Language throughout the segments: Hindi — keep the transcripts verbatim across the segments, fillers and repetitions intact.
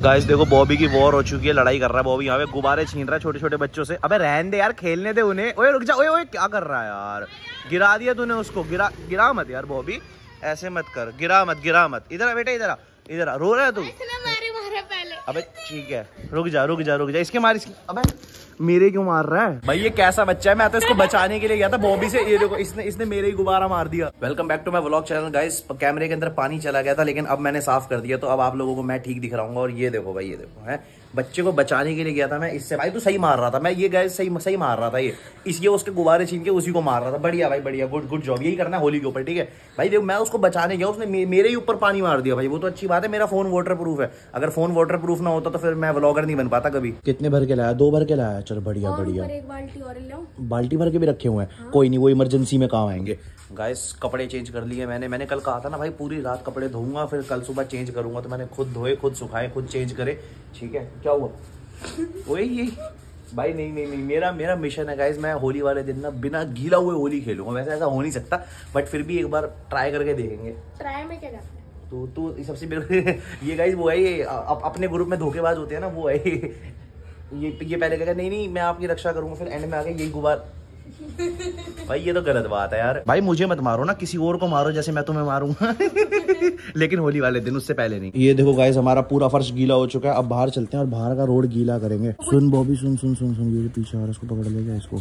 गाइस देखो बॉबी की वॉर हो चुकी है, लड़ाई कर रहा है बॉबी यहाँ पे, गुब्बारे छीन रहा है छोटे छोटे बच्चों से। अबे रहने दे यार, खेलने दे उन्हें। ओए रुक जा, ओए ओए क्या कर रहा है यार, गिरा दिया तूने उसको। गिरा गिरा मत यार बॉबी, ऐसे मत कर, गिरा मत गिरा मत। इधर आ बेटा, इधर आ, इधर आ। रो रहा है तू? पहले अबे ठीक है, रुक जा रुक जा रुक जा, इसके मार इसकी। अबे मेरे क्यों मार रहा है भाई, ये कैसा बच्चा है? मैं तो इसको बचाने के लिए गया था बॉबी से, ये देखो इसने इसने मेरे ही गुब्बारा मार दिया। Welcome back to my vlog channel guys. कैमरे के अंदर पानी चला गया था लेकिन अब मैंने साफ कर दिया, तो अब आप लोगों को मैं ठीक दिख रहा हूँ। और ये देखो भाई, ये देखो है, बच्चे को बचाने के लिए गया था मैं इससे। भाई तू सही मार रहा था, मैं ये गाइस सही सही मार रहा था, ये इसलिए उसके गुब्बारे छीन के उसी को मार रहा था। बढ़िया भाई बढ़िया, गुड गुड जॉब, यही करना है होली के ऊपर, ठीक है भाई। देखो मैं उसको बचाने गया, उसने मेरे ही ऊपर पानी मार दिया भाई, वो तो अच्छी बात है। मेरा फोन वाटर प्रूफ है, अगर फोन वाटर प्रूफ ना होता तो फिर मैं व्लॉगर नहीं बन पाता कभी। कितने भर के लाया? दो भर के लाया, चल बढ़िया बढ़िया। एक बाल्टी और ले लो। बाल्टी भर के भी रखे हुए हैं। हाँ? कोई नहीं, वो इमरजेंसी में काम आएंगे। गाइस कपड़े चेंज कर लिए मैंने मैंने कल कहा था ना भाई, पूरी रात कपड़े धोऊंगा फिर कल सुबह चेंज करूंगा, तो मैंने खुद धोए, खुद सुखाए, खुद चेंज करे, ठीक है। क्या हुआ? वही यही भाई, नहीं नहीं नहीं, मेरा मेरा मिशन है गाइस, मैं होली वाले दिन ना बिना गीला हुए होली खेलूंगा। वैसे ऐसा हो नहीं सकता बट फिर भी एक बार ट्राई करके देखेंगे। ट्राई में क्या करते हैं? तो तू सबसे ये गाइस वो है, ये अपने ग्रुप में धोखेबाज होते हैं ना, वो है ये ये पहले कहेगा नहीं नहीं मैं आपकी रक्षा करूंगा, फिर एंड में आके यही गुब्बार। भाई ये तो गलत बात है यार। भाई मुझे मत मारो ना, किसी और को मारो जैसे मैं तुम्हें मारूंगा लेकिन होली वाले दिन, उससे पहले नहीं। ये देखो गाइस हमारा पूरा फर्श गीला हो चुका है, अब बाहर चलते हैं और बाहर का रोड गीला करेंगे। सुन बॉबी, सुन सुन सुन सुन, ये पीछे आ रहा है, इसको पकड़ लेगा इसको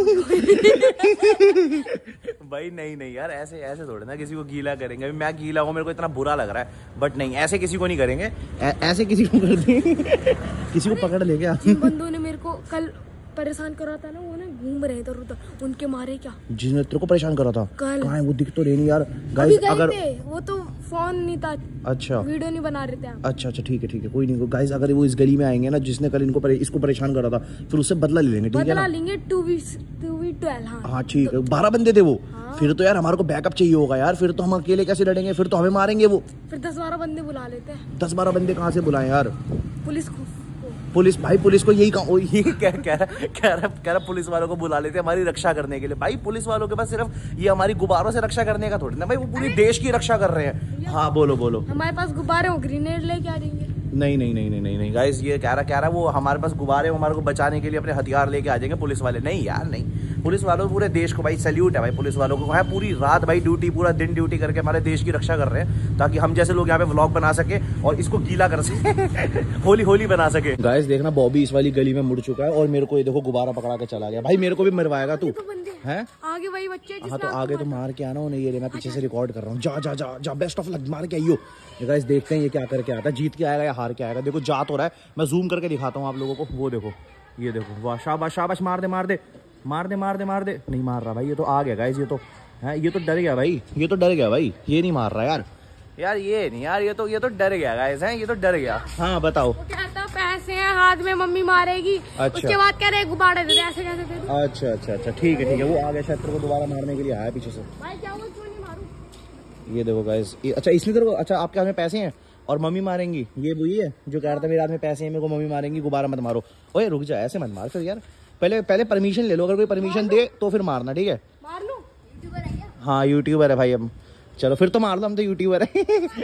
भाई नहीं नहीं यार, ऐसे ऐसे थोड़े ना किसी को गीला करेंगे। मैं गीला हूँ, मेरे को इतना बुरा लग रहा है बट नहीं, ऐसे किसी को नहीं करेंगे। ऐसे किसी को कर देंगे किसी को पकड़ ले गया। जिन बंदों ने मेरे को कल परेशान करा था ना, वो ना घूम रहे थे उधर, उनके मारे क्या? जिसने तेरे को परेशान करा था कल? कहाँ है वो? दिख तो रही नहीं यार गाइस। अगर वो तो फोन नहीं था, अच्छा वीडियो नहीं बना रहे थे। अच्छा अच्छा ठीक है ठीक है, कोई नहीं गाइस। अगर वो इस गली में आएंगे ना, जिसने कल इनको परे, इसको परेशान करा था, फिर उससे बदला ले लेंगे, ठीक है ना? बदला लेंगे। Two v two v twelve. हाँ ठीक है, बारह बंदे थे वो। हाँ। फिर तो यार हमारे को बैकअप चाहिए होगा यार, फिर तो हम अकेले कैसे लड़ेंगे? फिर तो हमें मारेंगे वो। फिर दस बारह बंदे बुला लेते हैं। दस बारह बंदे कहाँ से बुलाएं यार? पुलिस को। पुलिस भाई, पुलिस को यही कहा, ये कह कह रहा कह रहा कह रहा पुलिस वालों को बुला लेते हैं हमारी रक्षा करने के लिए। भाई पुलिस वालों के पास सिर्फ ये हमारी गुब्बारों से रक्षा करने का थोड़ी ना भाई, वो पूरी देश की रक्षा कर रहे हैं। हाँ बोलो बोलो। हमारे पास गुब्बारे हो, ग्रेनेड लेके आ जाएंगे। नहीं नहीं नहीं नहीं नहीं गाइस, ये कह रहा कह रहा वो हमारे पास गुब्बारे, हमारे को बचाने के लिए अपने हथियार लेके आ जाएंगे पुलिस वाले। नहीं यार नहीं, पुलिस वालों पूरे देश को भाई सैल्यूट है भाई, पुलिस वालों को है पूरी रात भाई ड्यूटी, पूरा दिन ड्यूटी करके हमारे देश की रक्षा कर रहे हैं, ताकि हम जैसे लोग यहाँ पे व्लॉग बना सके और इसको गीला कर सके होली होली बना सके। गाइस देखना बॉबी इस वाली गली में मुड़ चुका है और मेरे को ये देखो गुब्बारा पकड़ा के चला गया। भाई मेरे को भी मरवाएगा तू? है आगे वही बच्चे। हाँ तो आगे तो मार के आना उन्हें, ये मैं पीछे से रिकॉर्ड कर रहा हूँ। जा जा जा जा, बेस्ट ऑफ लक, मार के आइयो। गाइस देखते हैं ये क्या करके आता है, जीत के आएगा या हार के आएगा। देखो जा तो रहा है, मैं जूम करके दिखाता हूँ आप लोगों को। वो देखो, ये देखो, वाह शाबाश शाबाश, मार दे मार दे मार दे मार दे मार दे। नहीं मार रहा भाई, ये तो आ गया गाइस, ये तो है, ये तो डर गया भाई, ये तो डर गया भाई, ये नहीं मार रहा यार यार ये नहीं यार, ये तो ये तो डर गया गाइस, है ये तो डर गया। हाँ बताओ। वो कहता पैसे हैं हाथ में, मम्मी मारेगी। अच्छा। उसके बाद कह रहे गुब्बारे दे दे, ऐसे कैसे दे दूं? अच्छा अच्छा अच्छा ठीक है ठीक है, वो आ गया शत्रु को दोबारा मारने के लिए आया पीछे से। भाई क्या हुआ, क्यों नहीं मारूं? ये देखो गाइस, अच्छा इसने तेरे को, अच्छा आपके हाथ में पैसे हैं और मम्मी मारेंगी, ये वही है जो कह रहा था मेरे हाथ में पैसे हैं, मेरे को मम्मी मारेंगी, गुब्बारा मत मारो। ओए रुक जा, ऐसे मत मार फिर यार, पहले पहले परमिशन ले लो, अगर कोई परमिशन दे तो फिर मारना, ठीक है? मार लो, यूट्यूबर है क्या? हाँ यूट्यूबर है भाई, अब चलो फिर तो मार दो, हम तो यूट्यूबर है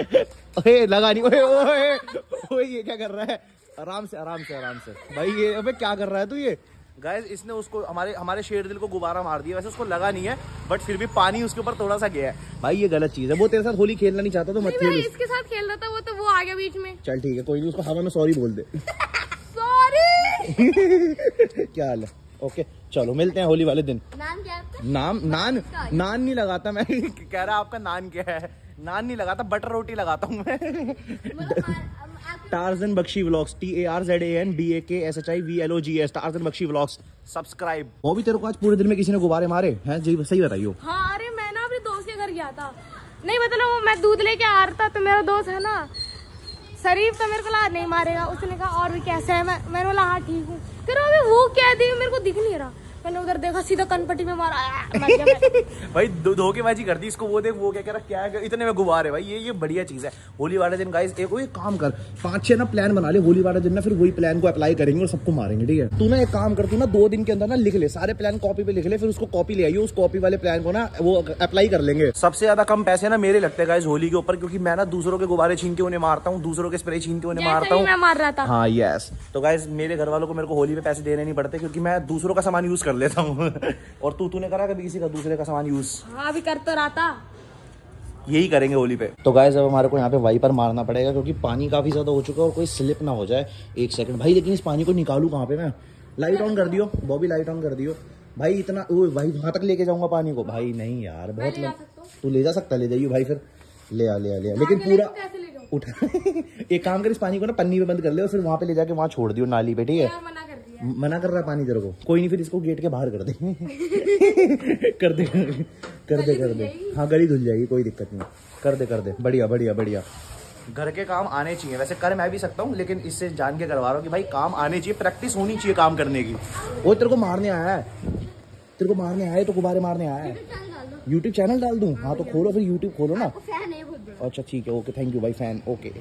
ओए लगा नहीं, ओए ओए ओए ये क्या कर रहा है? आराम से आराम से आराम से भाई, ये अबे क्या कर रहा है तू? ये गाइस इसने उसको, हमारे हमारे शेर दिल को गुब्बारा मार दिया। वैसे उसको लगा नहीं है बट फिर भी पानी उसके ऊपर थोड़ा सा गया है भाई, ये गलत चीज है। वो तेरे साथ होली खेलना नहीं चाहता तो मत खेल। इसके साथ खेल रहा था वो, तो वो आ गया बीच में। चल ठीक है, कोई नहीं, उसको हवा में सॉरी बोल दे सॉरी क्या हाल है? ओके चलो मिलते हैं होली वाले दिन। नाम क्या आपका? नाम नान नान नहीं लगाता मैं कह रहा आपका नान क्या है? नान नहीं लगाता, बटर रोटी लगाता हूँ मैं Tarzan Bakshi vlogs, T A R Z A N B A K S H I V L O G S, Tarzan Bakshi vlogs, subscribe. वो भी तेरे को आज पूरे दिन में किसी ने गुब्बारे मारे हैं? जी सही बताइयो। हाँ अरे मैं ना अपने दोस्त के घर गया था, नहीं मतलब मैं दूध लेके आ रहा था, तो मेरा दोस्त है ना शरीफ, तो मेरे को लगा नहीं मारेगा। उसने कहा और भी कैसे है? मैं मैंने बोला हाँ ठीक हूँ। फिर अभी वो क्या दी मेरे को दिख नहीं रहा, मैंने उधर देखा सीधा कनपट्टी में मारा। भाई धोखेबाजी कर दी इसको, वो देख वो क्या कह रहा क्या है, इतने में गुब्बारे भाई, ये ये बढ़िया चीज है। होली वाले दिन गाइस एक एक काम कर, पांच छह ना प्लान बना ले होली वाले दिन ना, फिर वही प्लान को अप्लाई करेंगे और सबको मारेंगे, ठीक है। तू ना एक काम कर, तू ना दो दिन के अंदर ना लिख ले सारे प्लान, कॉपी पे लिख ले, फिर उसको कॉपी ले आइए, उस कॉपी वाले प्लान को ना वो अप्लाई कर लेंगे। सबसे ज्यादा कम पैसे ना मेरे लगते हैं गाइस होली के ऊपर, क्योंकि मैं ना दूसरों के गुब्बारे छीन के उन्हें मारता हूँ, दूसरों के स्प्रे छीन के उन्हें मारता हूँ। मैं मार रहा था। हाँ यस, तो गाइस मेरे घर वालों को मेरे को होली पे पैसे देने नहीं पड़ते, क्योंकि मैं दूसरों का सामान यूज कर लेता हूँ। और तू तूने करा कभी किसी का दूसरे का सामान यूज? हाँ अभी कर तो रहा था। यही करेंगे होली पे। तो गाइस अब हमारे को यहाँ पे वाइपर मारना पड़ेगा, क्योंकि पानी काफी ज्यादा हो चुका है और कोई स्लिप ना हो जाए। एक सेकंड भाई, लेकिन इस पानी को निकालू कहाँ पे मैं? लाइट ऑन कर दियो बॉबी, लाइट ऑन कर दियो भाई। इतना ओ भाई वहां तक लेके जाऊंगा पानी को भाई? नहीं यार बहुत ले तू ले जा सकता, ले जाइयो भाई, फिर ले आ ले आ ले आ, लेकिन पूरा उठा। एक काम कर, इस पानी को ना पन्नी में बंद कर ले और फिर वहां पे ले जाके वहां छोड़ दियो नाली पे, ठीक है? मना कर रहा है पानी तेरे को, कोई नहीं, फिर इसको गेट के बाहर कर दे। कर दे कर दे कर दे हाँ गली धुल जाएगी, कोई दिक्कत नहीं, कर दे कर दे, बढ़िया बढ़िया बढ़िया। घर के काम आने चाहिए, वैसे कर मैं भी सकता हूँ, लेकिन इससे जान के करवा रहा हूँ कि भाई काम आने चाहिए, प्रैक्टिस होनी चाहिए काम करने की। वो तेरे को मारने आया है, तेरे को मारने आया है तो गुब्बारे मारने आया है। यूट्यूब चैनल डाल दूं? हाँ तो खोलो फिर, यूट्यूब खोलो ना। अच्छा ठीक है, ओके थैंक यू भाई, फैन ओके।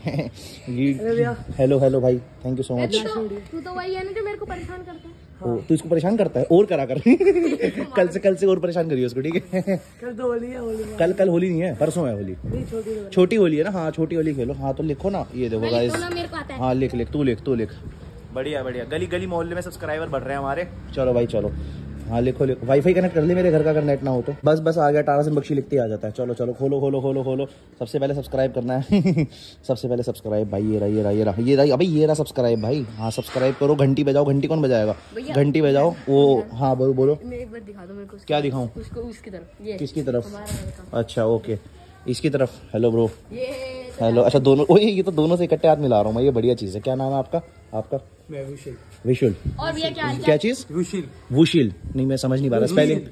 हेलो हेलो भाई, थैंक यू सो मच। तू तो वही है ना जो मेरे को परेशान करता है। ओ, तू इसको परेशान करता है और करा कर। कल से कल से और परेशान करिए उसको, ठीक है? कल तो होली है, होली कल कल होली नहीं है, परसों है होली। छोटी होली है ना? हाँ छोटी होली खेलो। हाँ तो लिखो ना, ये देखो गाइस। हाँ लिख लिख, तू लिख तू लिख। बढ़िया बढ़िया, गली गली मोहल्ले में सब्सक्राइबर बढ़ रहे हैं हमारे। चलो भाई चलो, हाँ लिखो लिखो, वाईफाई कनेक्ट कर ले मेरे घर का, अगर नेट ना हो तो। बस बस आ गया, टारासन बख्शी लिखते आ जाता है। चलो चलो खोलो खोलो खोलो खोलो, सबसे पहले सब्सक्राइब करना है। सबसे पहले सब्सक्राइब भाई, ये रहा ये रहा ये रहा ये रहा अभी ये रहा सब्सक्राइब भाई। हाँ सब्सक्राइब करो, घंटी बजाओ। घंटी कौन बजाएगा? घंटी बजाओ वो। हाँ बोलो बोलो, एक बार दिखा दो मेरे को। क्या दिखाऊं? उसको उसकी तरफ, ये किसकी तरफ? अच्छा ओके, इसकी तरफ। Hello bro, hello. अच्छा दोनों, ओए ये तो दोनों से इकट्ठे हाथ मिला रहा हूँ मैं, ये बढ़िया चीज है। क्या नाम है आपका? आपका? विशुल। विशुल और भैया क्या क्या चीज? वुशील। वुशील नहीं, मैं समझ नहीं पा रहा स्पेलिंग।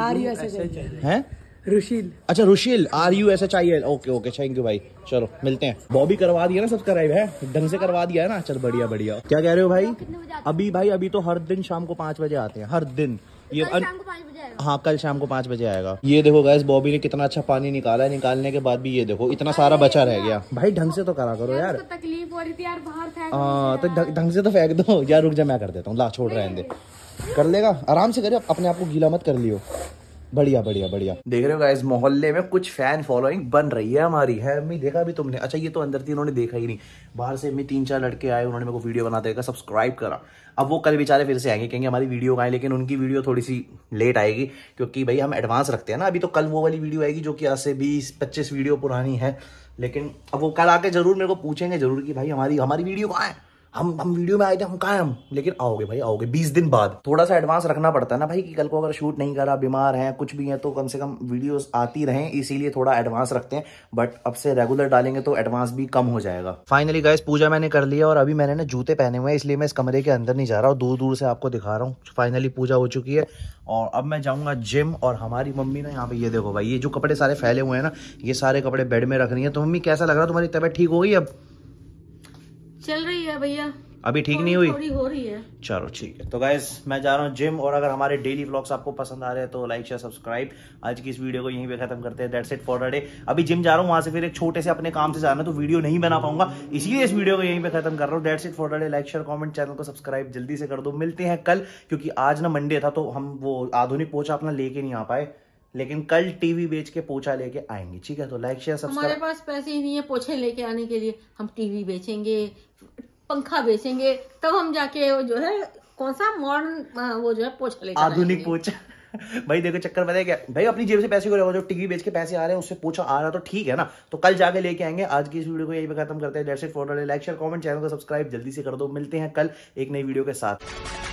है रुशील। अच्छा Rushil, R U S H I L. Okay okay thank you भाई, चलो मिलते हैं। बॉबी करवा दिया ना सब्सक्राइब? है ढंग से करवा दिया है ना? चल बढ़िया बढ़िया। क्या कह रहे हो भाई? अभी भाई अभी तो हर दिन शाम को पाँच बजे आते हैं, हर दिन। ये अन... हाँ कल शाम को पाँच बजे आएगा। ये देखो गाइस, बॉबी ने कितना अच्छा पानी निकाला है, निकालने के बाद भी ये देखो इतना सारा बचा रह गया। भाई ढंग से तो करा करो यार, तकलीफ हो रही थी यार, बाहर फेंक। हाँ तो ढंग से तो फेंक दो यार। रुक जा मैं कर देता हूँ, ला छोड़ रहने दे, कर लेगा आराम से, करे अपने आप को गीला मत कर लियो। बढ़िया बढ़िया बढ़िया। देख रहे हो गाइस, मोहल्ले में कुछ फैन फॉलोइंग बन रही है हमारी। है अम्मी, देखा भी तुमने? अच्छा ये तो अंदर थी, उन्होंने देखा ही नहीं। बाहर से अम्मी तीन चार लड़के आए, उन्होंने मेरे को वीडियो बनाते देखा, सब्सक्राइब करा। अब वो कल बेचारे फिर से आएंगे, कहेंगे हमारी वीडियो आए, लेकिन उनकी वीडियो थोड़ी सी लेट आएगी, क्योंकि भाई हम एडवांस रखते हैं ना। अभी तो कल वो वाली वीडियो आएगी जो कि आज से बीस पच्चीस वीडियो पुरानी है, लेकिन अब वो कल आके जरूर मेरे को पूछेंगे जरूर कि भाई हमारी हमारी वीडियो कहाँ है, हम हम वीडियो में आए थे, हम कहाँ हैं हम? लेकिन आओगे भाई, आओगे बीस दिन बाद। थोड़ा सा एडवांस रखना पड़ता है ना भाई, कि कल को अगर शूट नहीं करा, बीमार हैं, कुछ भी है, तो कम से कम वीडियोस आती रहें, इसीलिए थोड़ा एडवांस रखते हैं। बट अब से रेगुलर डालेंगे तो एडवांस भी कम हो जाएगा। फाइनली गाइस पूजा मैंने कर लिया, और अभी मैंने ना जूते पहने हुए हैं, इसलिए मैं इस कमरे के अंदर नहीं जा रहा हूँ, दूर दूर से आपको दिखा रहा हूँ। फाइनली पूजा हो चुकी है और अब मैं जाऊंगा जिम। और हमारी मम्मी ना यहाँ पे ये देखो भाई, ये जो कपड़े सारे फैले हुए हैं ना, ये सारे कपड़े बेड में रख रही है। तो मम्मी कैसा लग रहा है? तुम्हारी तबीयत ठीक हो गई? अब चल रही है भैया, अभी ठीक नहीं हुई? थोड़ी हो रही है। चलो ठीक है, तो गाइस मैं जा रहा हूँ जिम। और अगर हमारे डेली व्लॉग्स आपको पसंद आ रहे हैं तो लाइक शेयर सब्सक्राइब। आज की इस वीडियो को यहीं पे खत्म करते हैं। That's it for the day. अभी जिम जा रहा हूँ, वहां से फिर एक छोटे से अपने काम से जाना, तो वीडियो नहीं बना पाऊंगा, इसीलिए इस वीडियो को यहीं पे खत्म कर रहा हूँ। That's it for the day. Like share comment, channel को सब्सक्राइब जल्दी से कर दो। मिलते हैं कल, क्योंकि आज ना मंडे था, तो हम वो आधुनिक पोछा अपना लेके नहीं आ पाए, लेकिन कल टीवी बेच के पोछा लेके आएंगे, ठीक है? तो लाइक शेयर सब्सक्राइब। हमारे पास पैसे ही नहीं है पोछे लेके आने के लिए, हम टीवी बेचेंगे, पंखा बेचेंगे, तब हम जाके वो जो है कौन सा मॉडर्न वो जो है पोछा लेके आधुनिक पोछा। भाई देखो चक्कर बताया क्या भाई, अपनी जेब से पैसे क्यों लगाओ? जो टीवी बेच के पैसे आ रहे हैं उससे पोछा आ रहा तो ठीक है ना, तो कल जाके लेके आएंगे। आज की इस वीडियो को यहीं पे खत्म करते हैं। That's it for today. Like share comment, channel को सब्सक्राइब जल्दी से कर दो। मिलते हैं कल एक नई वीडियो के साथ।